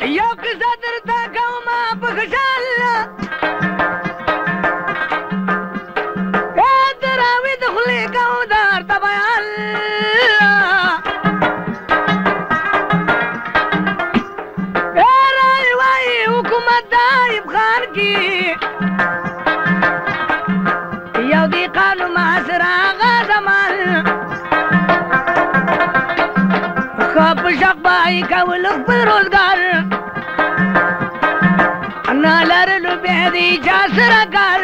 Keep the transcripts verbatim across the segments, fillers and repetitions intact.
یو کیسه درته کومه په خوشحال د راوي د خولې کوم درته بیان رای وایي حکومت د ایوب خان کې یو دی قانون معاصر هغه زمان ښه په شقبایي کول خپل روزګار نه لرلو بیا د چا سره کار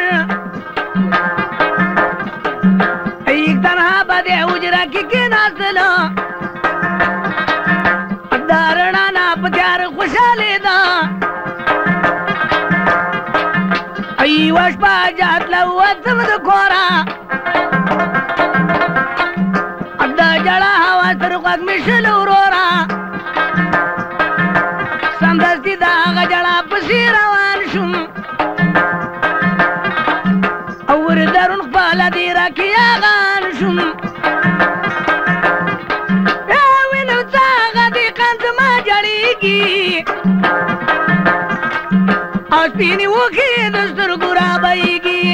یک تنها به د حجره کې کېناستله د رڼا نه په تیار خوشحالې ده یوه شپه جاتله ووتم د کوره د جړه هوا تر غوږ مې شل وروره سمدستي د هغه جړه پسې روان شوم او ور درون خپله دیره کې یاغان شوم وینم څه هغه دهقان زما جړېږي او سپینې اوښکې د سترګو رابهیږي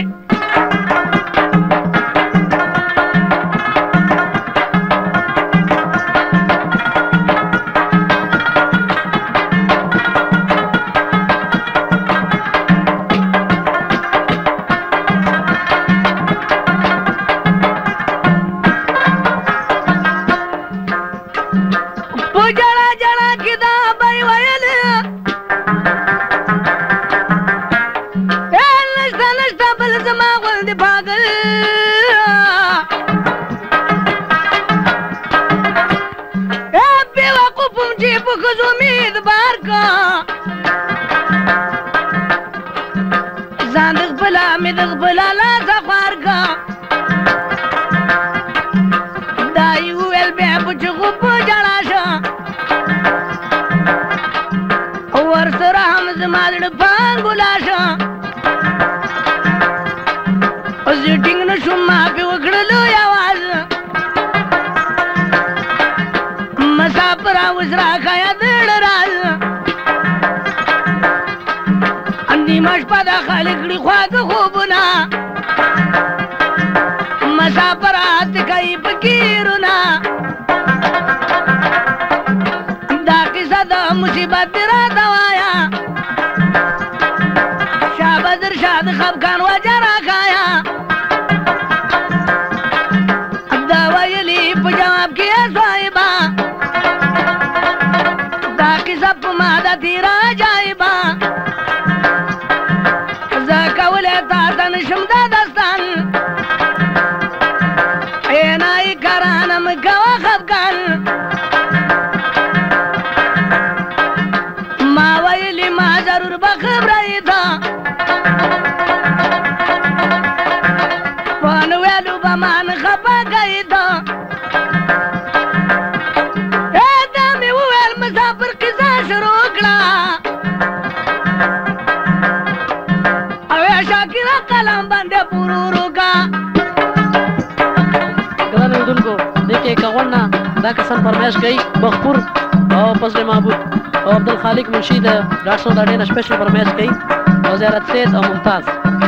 دا کسان فرمایش کوي مغفور او فضل محبوب او عبدالخالق منشي د ډاکټر صاحب دا ډېره سپیشل فرمایش کوي او زیارت سید او ممتاز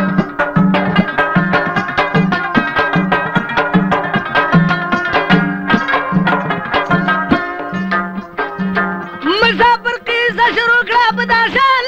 مسافر قصه شروع کړه په دا شان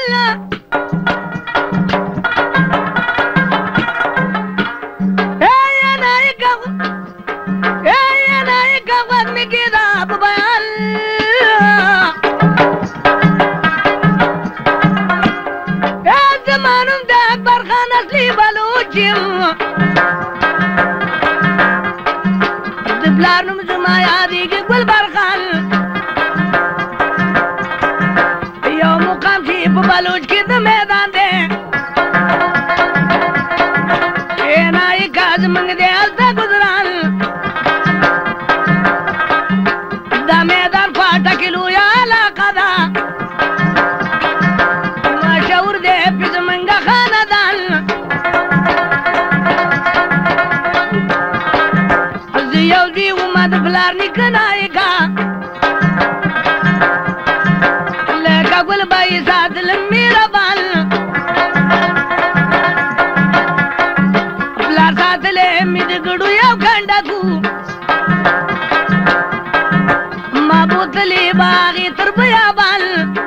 تر بیابان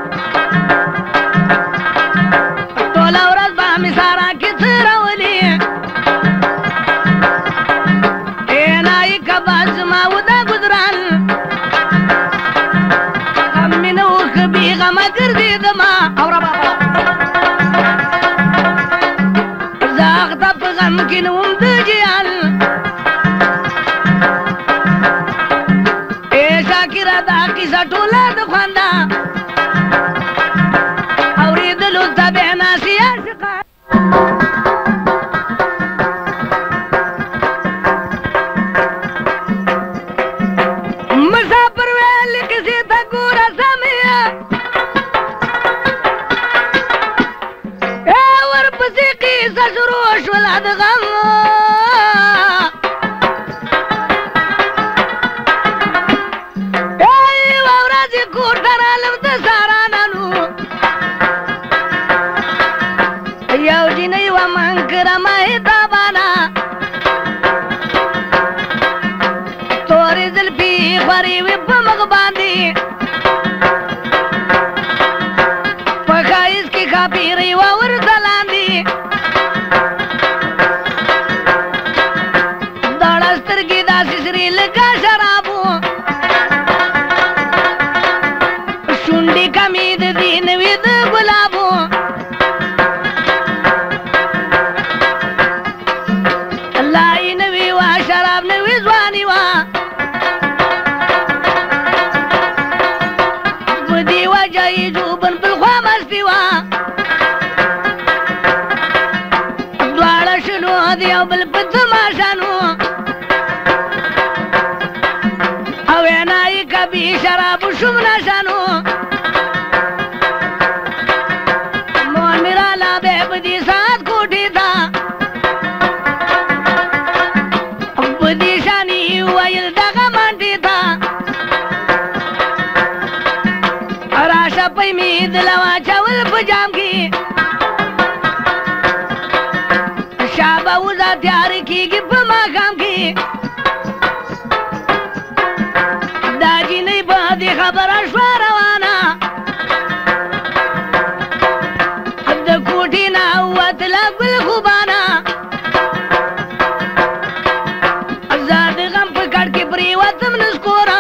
ټوله ورځ به مې سارا کې څه راولي اینایي که به زما و دا ګذران غم مې نه و ښه بېغمه ګرځېدمه اوره بابا زه اخته په غم کې نه وم د جیان شاکره دا کیسه ټوله د خونده اورېدلو ته بیا ناسې عاشقان مسافر ویلې کیسې ته ګوره سمې ای ورپسې کیسه شروع شوله د غم خوري وي په مخ باندې په ښایست کې ښاپېرۍ وه ورته لاندې دواړه سترګې داسې سرې لکه شرابو شونډې کمې د دې نوې د ګلابو لا یې نوې وه شراب نوې ځواني وه جوبن بالخوا مستی وا دواړه شنو د یو بل په تماشانو او اینایي کبي شرابو شوم نشانو مور مې راله بیا په دې ساعت کوټې ته په دې شانې ویل دغه منډې ته راشه پی می دل واچول په جام کې شابه وزه تیار کېږي په ماښام کې دا جینۍ به دې خبره شوه روانه د کوټې نه وتله ګل خوبانه زه د غم په کټ کې پرېوتم نسکوره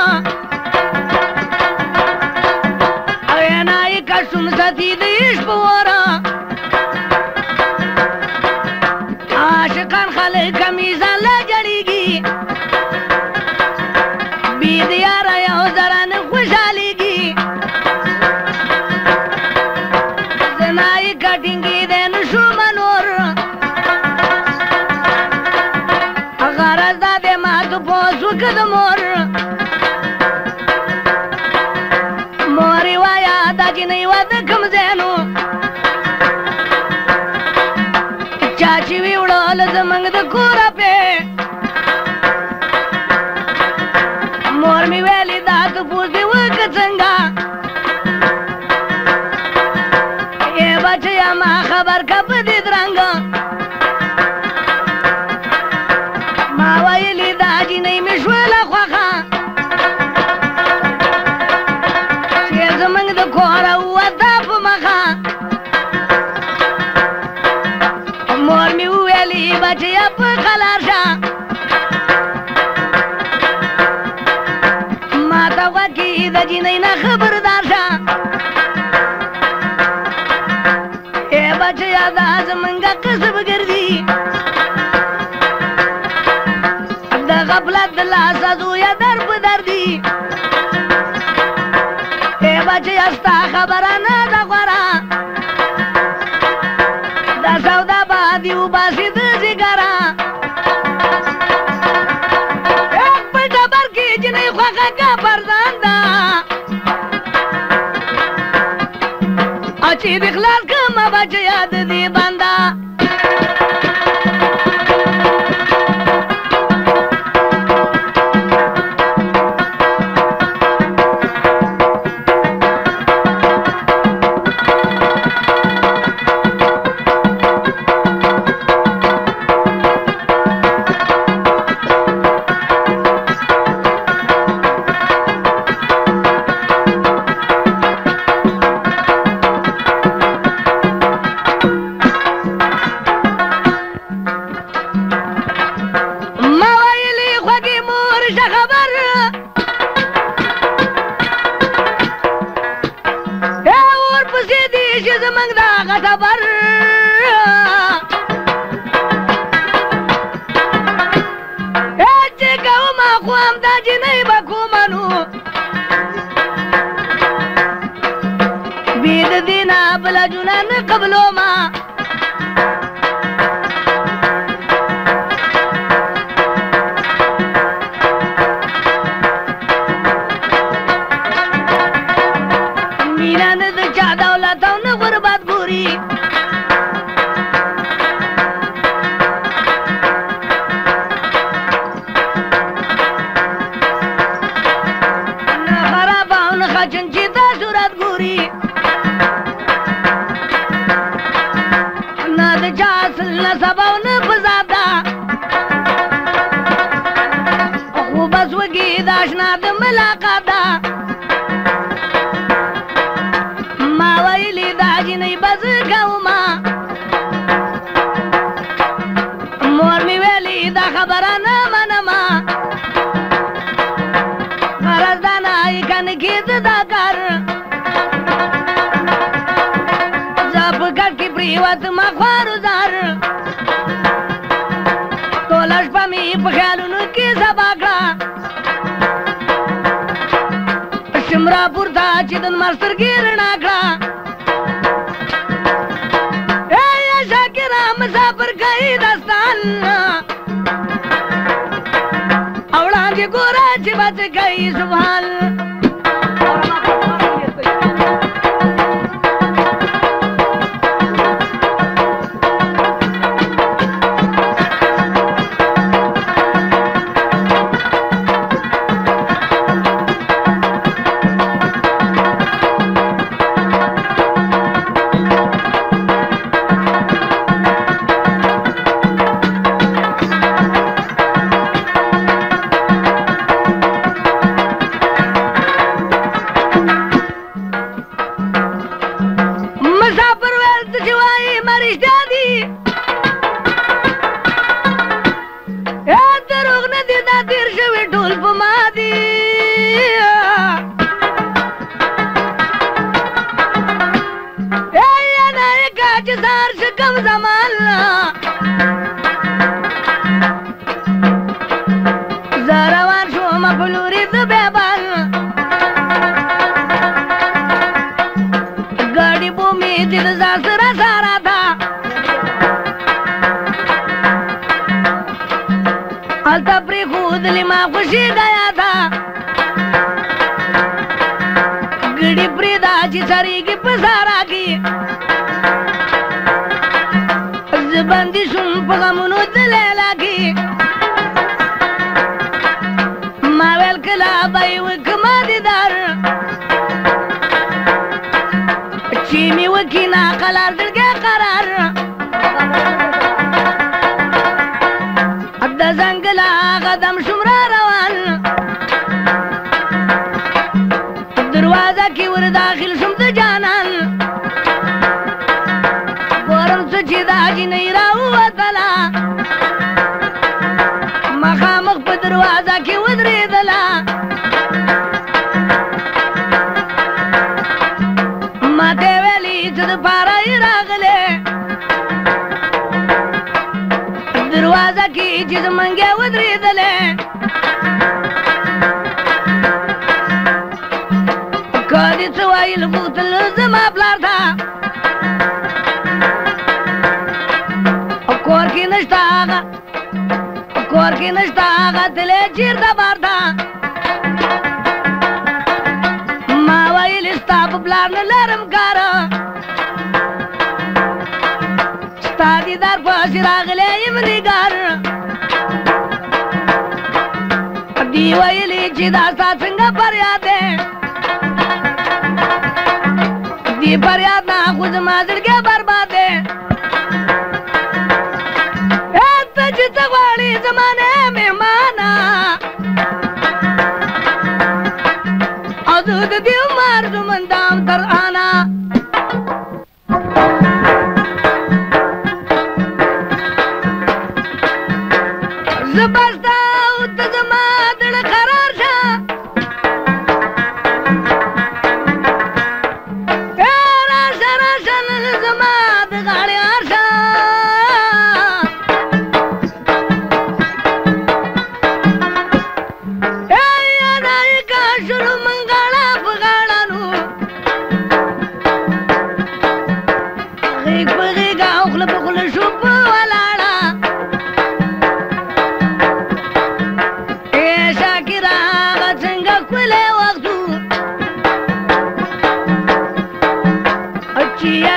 شوم ساتي د عشق په وره عاشقان خلک کمیزان لا جړېږي بې د یاره یو ذره نه خوشحالېږي زنایي کټینګېدی نه شومه نور غرض دا دی ما ته پوس وکړه د مور مورې وایه دا جینۍ وه د کوم ځای نو چا چې وي وړله زموږ د کوره پې مور مې ویلې دا تپوس دې وکړه څنګه ای بچیا ما خبر که په دې درنګه ما ویلې دا جینۍ مې شوله خوښه زمنګ د کوره وته په مخه مور مې وویلې بچیا په قلار شه ما ته غوږ کې د جینۍ نه خبردار شه ای بچیا دا زمنګ کسب ګرځي د غفلت د لاسه زویه در په دردي بچیا ستا خبره نه ده غوره دا سودا به دې وباسي د ځیګره په ډبر کې جینۍ خوښه که فرزان ده او چې دې خلاص کړمه بچیا د دې بنده شي زمنګ دا غصبر چې کومه خو همدا جنۍ به کومنو بې د دې نه بله جونه نه قبلومه چې د لمر سترګې رڼا کړه ای یا شاکره مسافر کوي داستان او وړاندې ګوره چې بچ کوي سبحان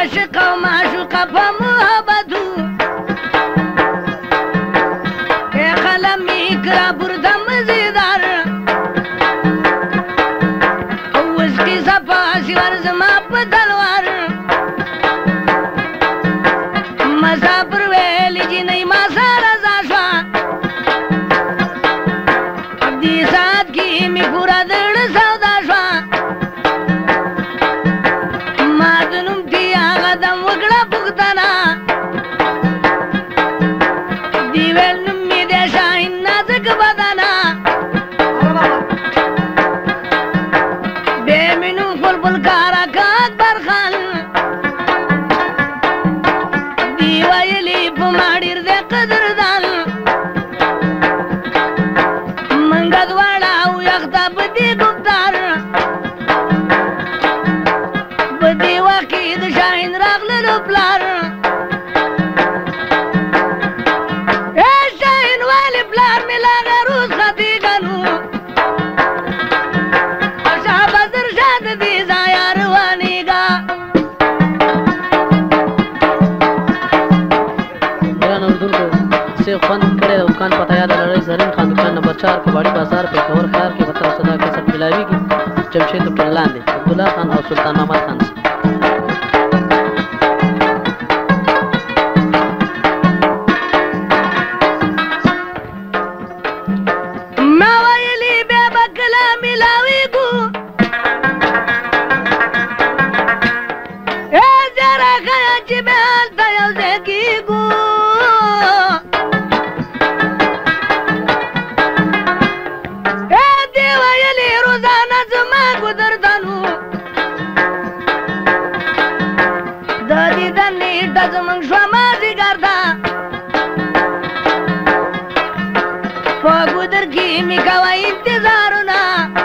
عاشق او معشوقه په محبتو ای قلمي کرا برده مزیدار اوس کی صفا سیور زما په تلوار مسافر ویلی جنۍ ما سره زاشوا دې سات کې می پورا دړ سودا شوا ما د نوم دی هغه دم وکړه پوښتنه دی ویل نوم مې دی شاهین نازک بدنه بیا مې نوم خپل بل کاره که اکبر خان دی ویلي په ما ډېر دی قدردان منګه دواړه او یخته په دې ګفتار په دې وخت کې د شاهین راغللو پلار ای شاهین والي پلار مې لا غروز خطیګنو او شهباز ارشاد دې ځایه روانېږه ګران اورېدونکو څه خوند کړی د دوکان پته یاده لرئ زرین خان دوکان نمبر چار کباړي بازار پېښور ښار کې به تاسو دا کیسټ میلاویږي جمشید تر لاندې عبدالله خان او سلطان محمد خان ما ویلي بیا به کله میلاویږو ای زیاره ښیه چې بیا هلته یو ځای کېږو ای دې ویلي روزانه زما ګودردنو د دیدن نیټه زموږ شوه مازدیګر ده په ګودر کې مې کوه انتظارونه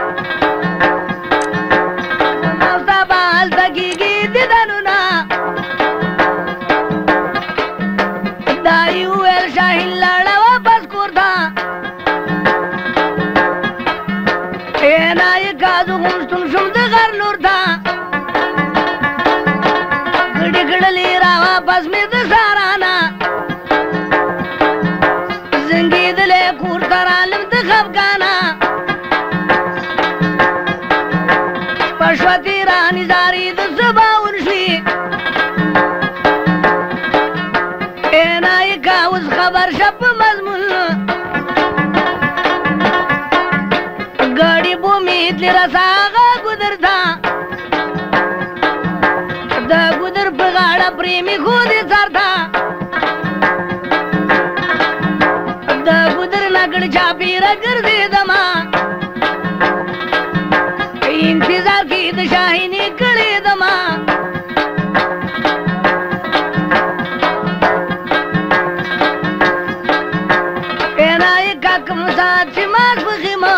زما او ستا به هلته کېږي دیدنونه دا یې وویل شاهین لاړه واپس کور ته اینا یې کازو غوښتم شوم د غر لور ته ګډې کړلې را واپس مې د سارانه زنګېدلی کور ته رالم د خفګانه شپه شوه تېره نظارې د سباون شوې اینا یې کا اوس خبر شه په مضمون ګاډي بومې تلې رسه هغه ګودر ته د ګودر په غاړه پرې مې ښودې سر ته د ګودر نه ګړ چاپېره ګرځېدمه انتظار کې د شاهینې کړېدمه اینا یې کا کوم ساعت چې ماسپښینه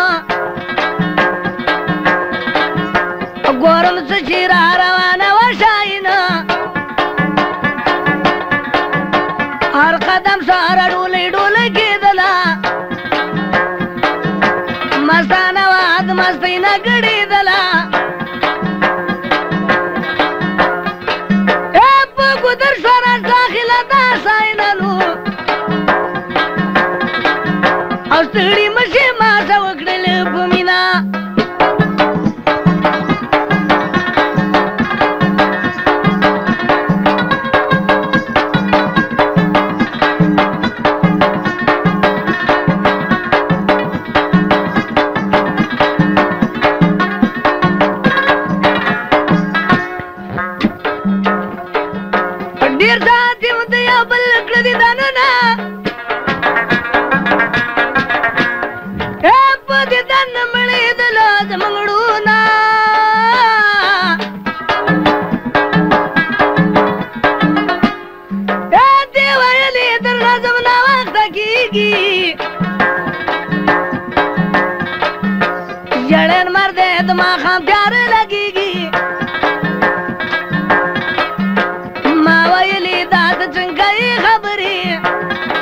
ګورم څه چې را روانه وه شاهینه هر قدم سره ډولۍ ډولۍ کېدله مستانه وه د مستۍ نه ګډېدله ای په ګودر شوه راز داخله دا ساینلو او ستړي مشې ماته وکړلې په مینه ډېر ساعت یې د یو بل کړه دیدنونه ای په دیدن مړېدله زموږ ړونه ای دې ویلې درنه زم ناوخته کېږي ژړن مر دی د ماښام تیاره لګېږي ما ویلې دا ته څنګه یې خبرې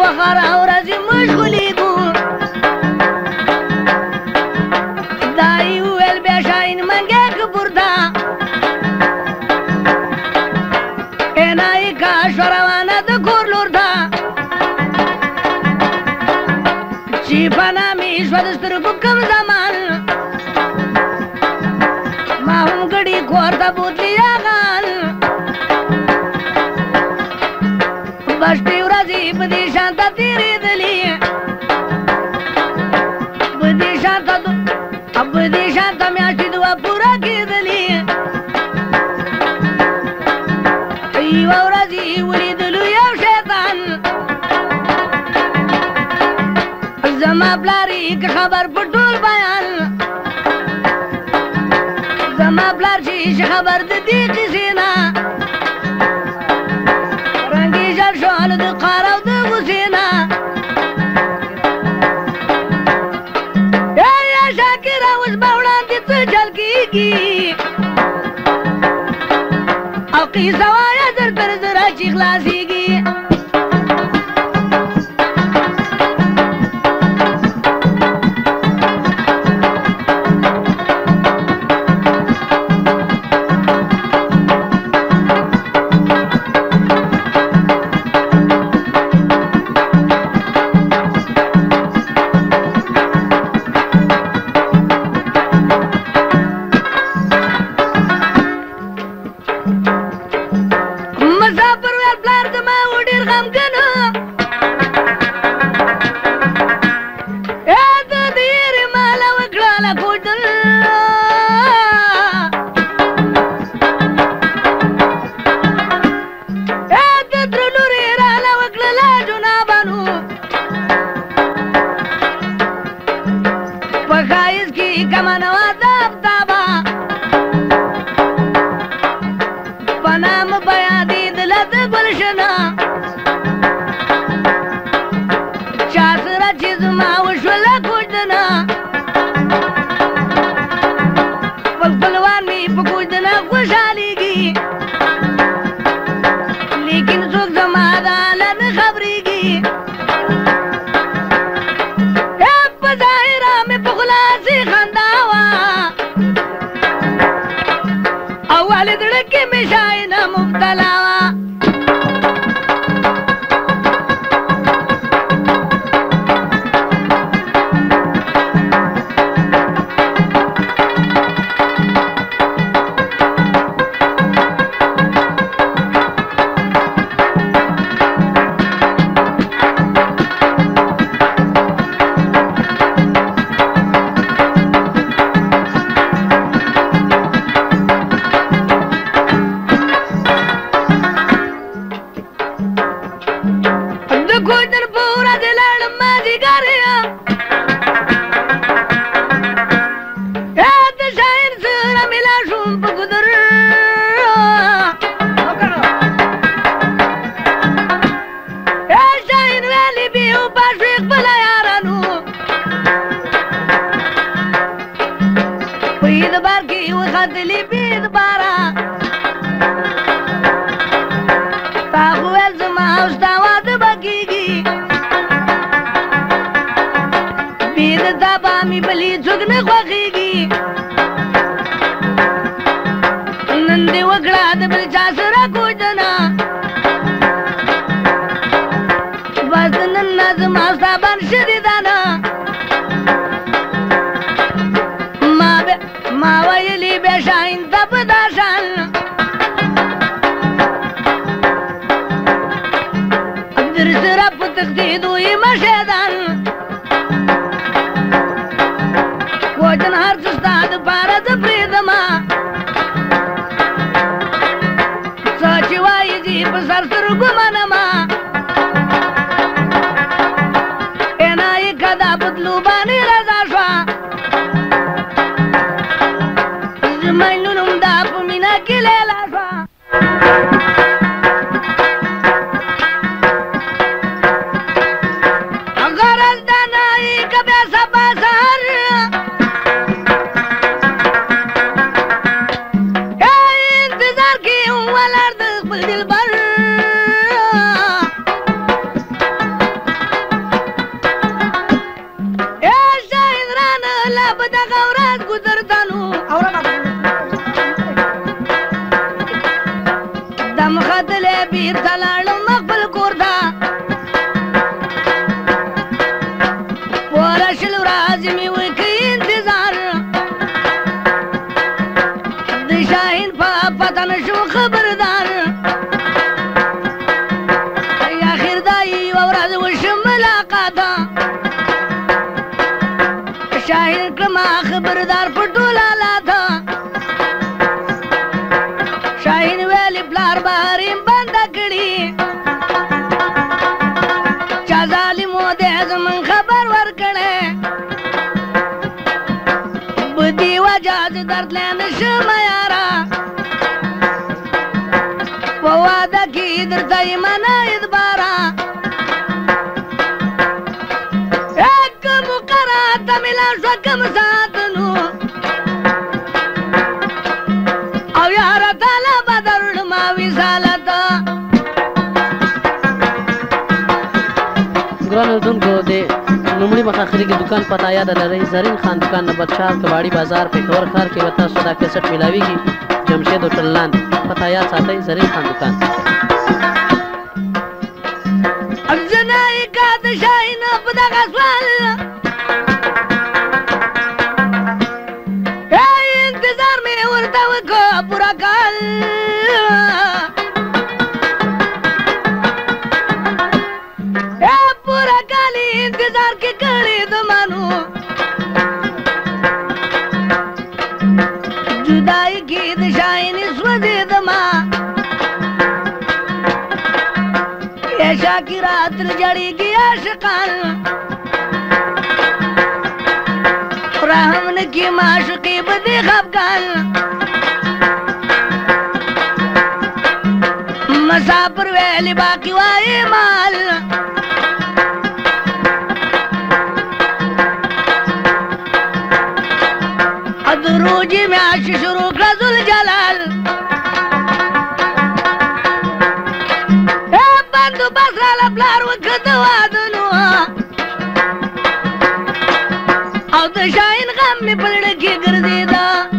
وخرا ورځې مشغولېږو دا یې وویل بیا شاهین منګی که پورته اینایي کاش روانه د کور لور ته چې پناه مې شوه د سترګو کم زمان ما هم ګړي کور ته بوتلي یاغان بشپې ورځې په دې شان ته تېرېدلې په دې شان ته په دې شان ته میاشتې دوه پوره کېدلې یوه ورځ یې ولیدلو یو شیطان زما پلار یې که خبر په ټول بیان زما پلار چې خبر د دې کیسې نه رنګ یې ژړ شول د قهر او د غوسې نه یا شاکره اوس به وړاندې څه چل کېږي او قیسه وایه زر تر زره چې خلاصېږي بیر ته لاړم خپل کور ته پوره شل ورځې مې وکړ انتظار د شاهین په پته نه شو خبردار اخر دا یوه ورځ وشو ملاقات شاهین کړمه خبردار په ټول حالات شاهین ویلي پلار بهریم بنده کړي چا ظالمو دی زمون خبر ورکړی بدي وجه د درتلی نشم یاره په واده کې درته یې منه ادباره که مقرر ته ملا شوه کم ساعتونو او یاره تاله به دروړم وصالت ګران اردوونکو د لومړي مخ اخري کې دکان پته یاده لرئ زرین خان دکان نمبر چار کباړي بازار پېښور ښار کې به تاسو دا کیسټ میلاویږي جمشید هوټل لاندې پته یاد ساتئ زرین خان دکان زنای کا د شاهین په دغه سوال انتظار مې ورته وکړ پوره کال پوره کال انتظار کې کړی د مانو جدای کې د شاهین سوځېدما شاکرا تر جړېږي عاشقان رحم نه کې معشوقې به دې خفګان مسافر ویلې باقي وایې مال د روجې میاشت شروع کړه ذوالجلال بندوبست راله پلار وکړه د وادونو او د شاهین غم مې په زړه کې ګرځېده